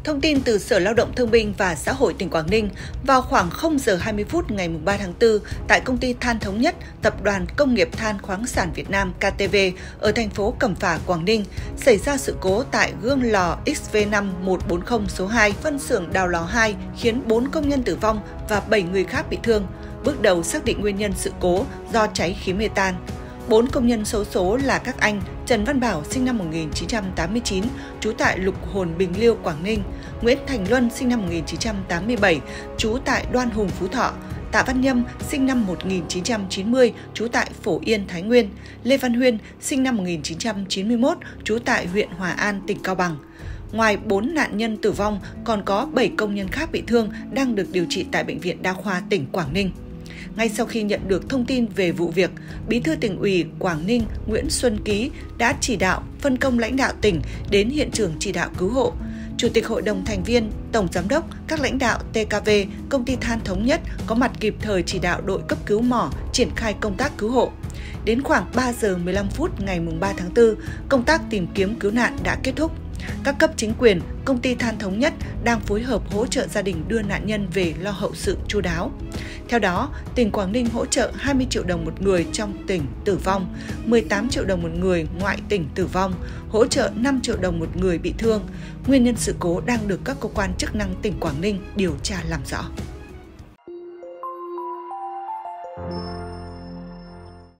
Thông tin từ Sở Lao động Thương binh và Xã hội tỉnh Quảng Ninh, vào khoảng 0 giờ 20 phút ngày 3 tháng 4, tại công ty Than Thống Nhất, Tập đoàn Công nghiệp Than khoáng sản Việt Nam KTV ở thành phố Cẩm Phả, Quảng Ninh, xảy ra sự cố tại gương lò XV5140 số 2, phân xưởng đào lò 2, khiến 4 công nhân tử vong và 7 người khác bị thương. Bước đầu xác định nguyên nhân sự cố do cháy khí metan. 4 công nhân xấu số là các anh Trần Văn Bảo sinh năm 1989, trú tại Lục Hồn, Bình Liêu, Quảng Ninh, Nguyễn Thành Luân sinh năm 1987, trú tại Đoan Hùng, Phú Thọ, Tạ Văn Nhâm sinh năm 1990, trú tại Phổ Yên, Thái Nguyên, Lê Văn Huyên sinh năm 1991, trú tại huyện Hòa An, tỉnh Cao Bằng. Ngoài 4 nạn nhân tử vong, còn có 7 công nhân khác bị thương đang được điều trị tại Bệnh viện Đa khoa tỉnh Quảng Ninh. Ngay sau khi nhận được thông tin về vụ việc, Bí thư Tỉnh ủy Quảng Ninh Nguyễn Xuân Ký đã chỉ đạo phân công lãnh đạo tỉnh đến hiện trường chỉ đạo cứu hộ. Chủ tịch Hội đồng thành viên, Tổng Giám đốc, các lãnh đạo TKV, Công ty Than Thống Nhất có mặt kịp thời chỉ đạo đội cấp cứu mỏ triển khai công tác cứu hộ. Đến khoảng 3 giờ 15 phút ngày 3 tháng 4, công tác tìm kiếm cứu nạn đã kết thúc. Các cấp chính quyền, Công ty Than Thống Nhất đang phối hợp hỗ trợ gia đình đưa nạn nhân về lo hậu sự chu đáo. Theo đó, tỉnh Quảng Ninh hỗ trợ 20 triệu đồng một người trong tỉnh tử vong, 18 triệu đồng một người ngoại tỉnh tử vong, hỗ trợ 5 triệu đồng một người bị thương. Nguyên nhân sự cố đang được các cơ quan chức năng tỉnh Quảng Ninh điều tra làm rõ.